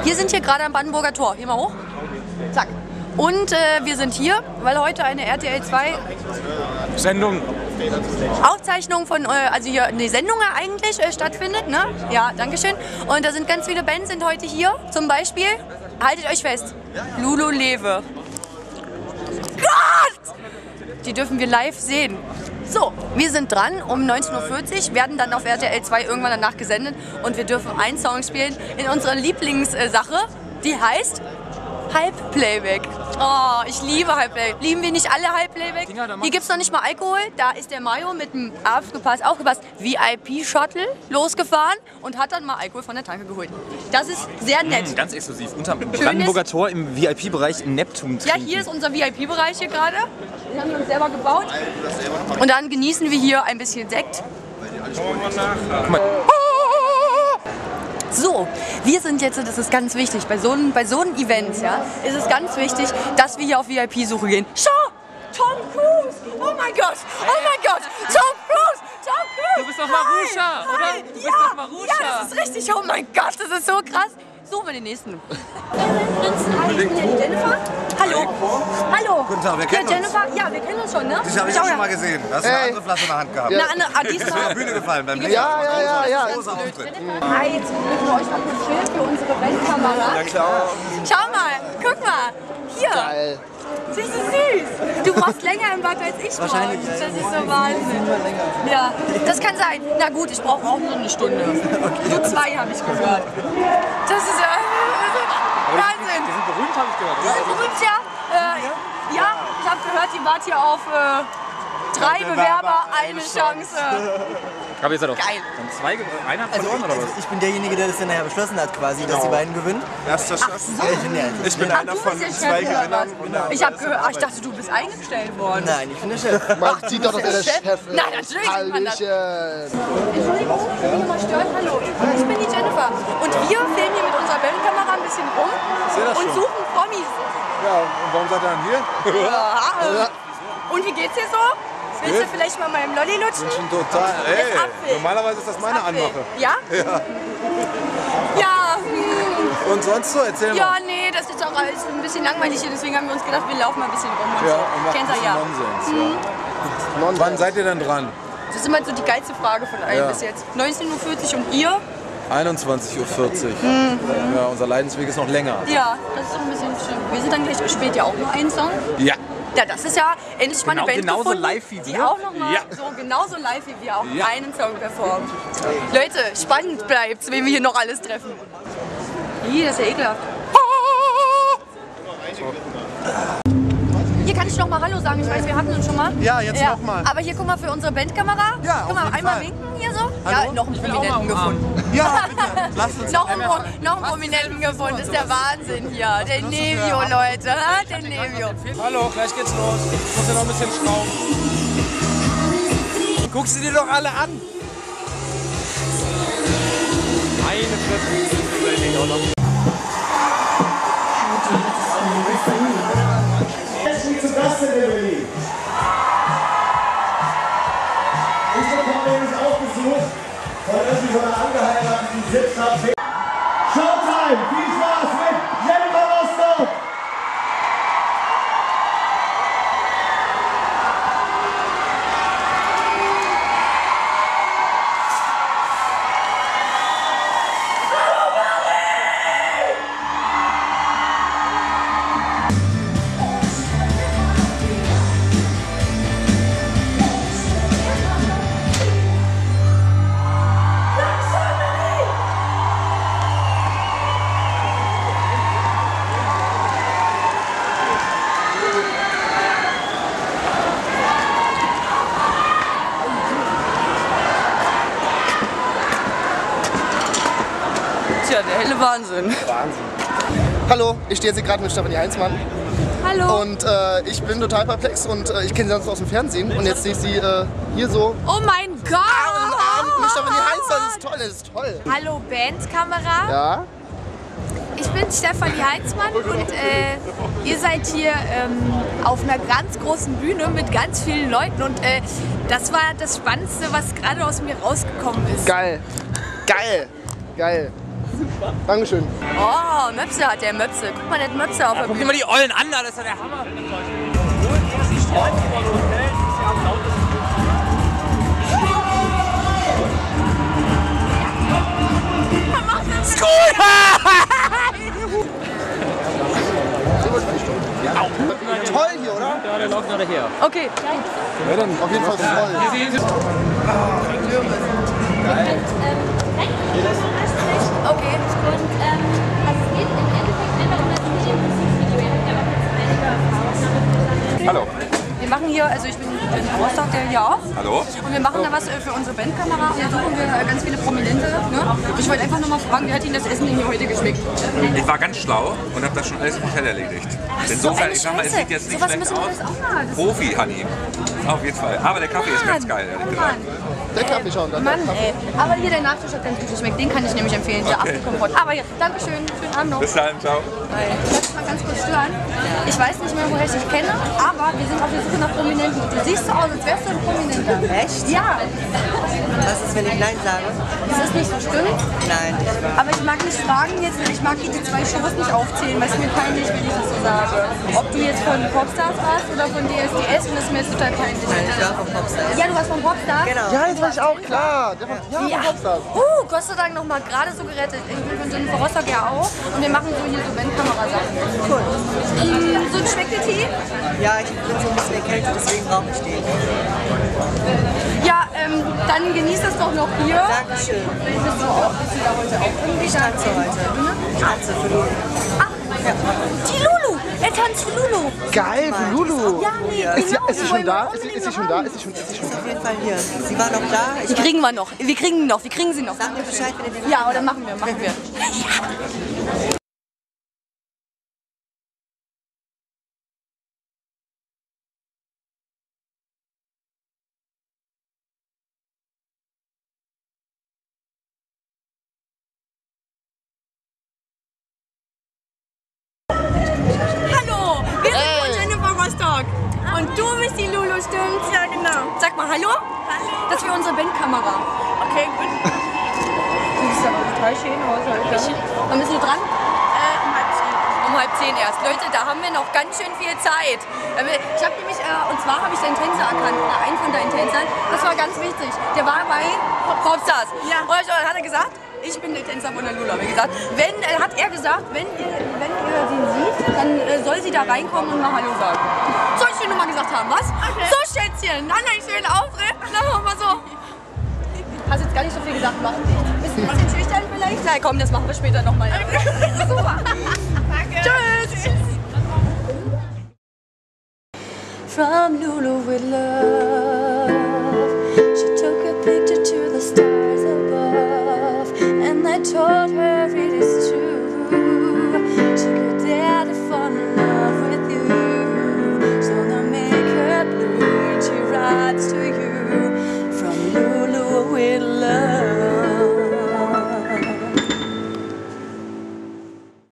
Wir sind hier gerade am Brandenburger Tor. Hier mal hoch. Zack. Und wir sind hier, weil heute eine RTL 2 Sendung. Aufzeichnung von, also hier eine Sendung eigentlich stattfindet, ne? Ja, dankeschön. Und da sind ganz viele Bands sind heute hier. Zum Beispiel, haltet euch fest, Lulu Lewe. Gott! Die dürfen wir live sehen. So, wir sind dran um 19:40 Uhr, werden dann auf RTL 2 irgendwann danach gesendet und wir dürfen einen Song spielen in unserer Lieblingssache, die heißt Halbplayback. Oh, ich liebe Halbplayback. Lieben wir nicht alle Halbplayback? Hier gibt es noch nicht mal Alkohol. Da ist der Mayo mit dem aufgepasst, VIP-Shuttle losgefahren und hat dann mal Alkohol von der Tanke geholt. Das ist sehr nett. Ganz exklusiv. Unterm Brandenburger Tor im VIP-Bereich in Neptun trinken. Ja, hier ist unser VIP-Bereich hier gerade. Den haben wir uns selber gebaut. Und dann genießen wir hier ein bisschen Sekt. So, wir sind jetzt, das ist ganz wichtig, bei so einem Event, ja, ist es ganz wichtig, dass wir hier auf VIP-Suche gehen. Schau, Tom Cruise, oh mein Gott, Tom Cruise. Du bist doch Marusha, oder? Du bist doch Marusha. Ja, das ist richtig, oh mein Gott, das ist so krass. Suchen wir den nächsten. Ich bin ja die Jennifer. Hallo. Hallo. Guten Tag, wir kennen Jennifer. Ja, wir kennen uns schon, ne? Das habe ich auch schon mal gesehen. Du hast eine andere Flasche in der Hand gehabt. Eine andere, Du bist auf der Bühne gefallen beim Leben. Ja. Großer Auftritt. Hi, jetzt dürfen wir euch mal kurz filmen für unsere Weltkamera. Ja, klar. Schau mal, guck mal. Hier. Geil. Das ist süß. Du brauchst länger im Bad als ich. Wahrscheinlich. Das ist so Wahnsinn. Ja, das kann sein. Na gut, ich brauche auch nur eine Stunde. Nur 2 habe ich gehört. Das ist Wahnsinn. Die sind berühmt, habe ich gehört. Berühmt, ja. Ja, ich habe gehört, die wart hier auf 3 Bewerber, eine Chance. Aber ihr seid doch Geil. dann 2 einer verloren oder was? Ich bin derjenige, der das dann nachher beschlossen hat, quasi, dass die beiden gewinnen. Erster Schuss. Ich bin einer von 2 Gewinnern. Ich habe gehört, ich dachte, du bist eingestellt worden. Nein, ich bin der Chef. Man sieht doch, dass er der Chef ist. Nein, natürlich sieht man das. Hallöchen. Entschuldigung, ich will hier mal stören. Hallo, ich bin die Jennifer. Und wir filmen hier mit unserer Wellenkamera ein bisschen rum und suchen Promis. Ja, und warum seid ihr dann hier? Ja. Und wie geht's dir so? Willst du vielleicht mal meinem Lolli lutschen? Schon total. Ey, Apfel. normalerweise ist das meine Anmache. Ja? Ja. Und sonst so? Erzähl mal. Ja, nee, das ist auch alles ein bisschen langweilig hier. Deswegen haben wir uns gedacht, wir laufen mal ein bisschen rum und Ja, so. und macht ein Kennt ihr bisschen ja. Nonsens. Ja. Wann seid ihr denn dran? Das ist immer so die geilste Frage von allen Ja. bis jetzt. 19:40 Uhr und ihr? 21:40 Uhr. Ja, unser Leidensweg ist noch länger. Ja, das ist doch ein bisschen schlimm. Wir sind dann gleich, spielt ja auch noch einen Song. Ja. Ja, das ist ja endlich mal eine Band genauso gefunden, live wie die wir. auch noch mal Ja. so genauso live wie wir auch Ja. einen Song performt. Leute, spannend bleibt's, wen wir hier noch alles treffen. Ih, das ist ja ekelhaft. Hier kann ich noch mal Hallo sagen. Ich weiß, wir hatten uns schon mal. Ja, jetzt noch mal. Aber hier, guck mal, für unsere Bandkamera. Ja, guck mal, auf jeden einmal Fall. winken hier so. Ja, noch einen Prominenten gefunden. Ja, bitte. Lasst uns Noch einen Prominenten gefunden. Das ist der Wahnsinn hier. Der Nevio, Leute. Ha? Der Nevio. Hallo, gleich geht's los. Ich muss ja noch ein bisschen schrauben. Guck sie dir doch alle an. Eine Fresse. Zu Gast in Berlin. Ich bekomme nämlich auch Besuch von irgendwie so einer angeheirateten Sitzkraft. Showtime! Viel Spaß mit Jennifer Rostock! Tja, der helle Wahnsinn. Hallo, ich stehe jetzt hier gerade mit Stefanie Heinzmann. Hallo. Und ich bin total perplex und ich kenne sie sonst aus dem Fernsehen. Und jetzt sehe ich sie hier so. Oh mein Gott! Mit Stefanie Heinzmann, das ist toll. Hallo Bandkamera, Ja? ich bin Stefanie Heinzmann und ihr seid hier auf einer ganz großen Bühne mit ganz vielen Leuten und das war das Spannendste, was gerade aus mir rausgekommen ist. Geil. Geil. Geil. Dankeschön. Oh, Möpse hat der Möpse. Guck mal, der hat Möpse auf der Guck dir Bühne. mal die Ollen an, das ist ja der Hammer. Toll hier, oder? Ja, der läuft gerade her. Okay. Ja, dann auf jeden Fall toll. Okay. Und also es geht im Endeffekt einfach um das Musikvideo. Ihr habt ja auch jetzt einige Erfahrungen damit. Hallo. Wir machen hier, also ich bin Rostock, der hier auch. Hallo. Und wir machen da was für unsere Bandkamera. Und da suchen wir ganz viele Prominente. Ne? Ich wollte einfach nur mal fragen, wie hat Ihnen das Essen denn hier heute geschmeckt? Ich war ganz schlau und habe das schon alles im Hotel erledigt. Insofern, ich sag mal, es sieht jetzt nicht Sowas schlecht müssen wir aus. das auch mal. Das Profi, Honey. Auf jeden Fall. Aber der Kaffee ist ganz geil, ehrlich gesagt. Der Kaffee schauen dann. Mann, ey. Aber hier der Nachtisch hat ganz gut geschmeckt. Den kann ich nämlich empfehlen, der Apfelkompott. Aber hier, Dankeschön. Schönen Abend noch. Bis dann, ciao. Ich muss mal ganz kurz stören. Ich weiß nicht mehr, woher ich dich kenne, aber wir sind auf der Suche nach Prominenten. Du siehst so aus, als wärst du ein Prominenter. Echt? Ja. Was ist, wenn ich Nein sage? Das ist nicht so stimmt. Nein, nicht wahr. Aber ich mag nicht fragen jetzt, ich mag die 2 Shows nicht aufzählen, weil es mir peinlich, wenn ich das so sage. Ob du jetzt von Popstars warst oder von DSDS, und das ist mir jetzt total peinlich. Nein, ich war vom Popstars. Ja, du warst von Popstars? Genau. Ja, jetzt war ich auch klar. Der von, ja, von Popstars. Gott sei Dank noch mal gerade so gerettet. Ich bin von Jennifer Rostock ja auch und wir machen so hier so Bandkamera-Sachen. Cool. So ein Schmeckle-Tee? Ja, ich bin so ein bisschen erkältet, deswegen brauche ich den. Ja, dann genieß das doch noch hier. Dankeschön. Bist du da heute auch irgendwie? Ich tanze heute. Ich tanze für Lulu. Ach, die Lulu! Er tanzt für Lulu! Geil, für Lulu. Ja, nee, Ist sie schon da? Wollen wir Ist sie schon da? Ist sie schon da? Auf jeden Fall hier. Sie war noch da. Die kriegen wir noch. Wir kriegen sie noch. Sag mir Bescheid, wenn ihr den Ja, oder machen wir. Hallo, wir sind von Jennifer Rostock. Und du bist die Lulu, stimmt's? Ja, genau. Sag mal Hallo. Hallo. Das ist für unsere Bandkamera. Okay, gut. Du bist aber total schön aus heute. Wann bist du dran? Um 9:30 erst. Leute, da haben wir noch ganz schön viel Zeit. Ich habe nämlich, und zwar habe ich deinen Tänzer erkannt, oder einen von deinen Tänzern. Das war ganz wichtig. Der war bei Popstars. Ja. Und dann hat er gesagt, ich bin der Tänzer von der Lulu. Wie gesagt, hat er gesagt, wenn ihr sie sieht, dann soll sie da reinkommen und mal Hallo sagen. Soll ich dir nur mal gesagt haben, was? Okay. So, Schätzchen, dann einen schönen Auftritt. Sagen wir mal so. Hast jetzt gar nicht so viel gesagt, macht nichts. Bist du ein bisschen schüchtern vielleicht? Na komm, das machen wir später nochmal. Super. Danke. Tschüss. From Lulu with love, she took a picture to the stars above, and I told her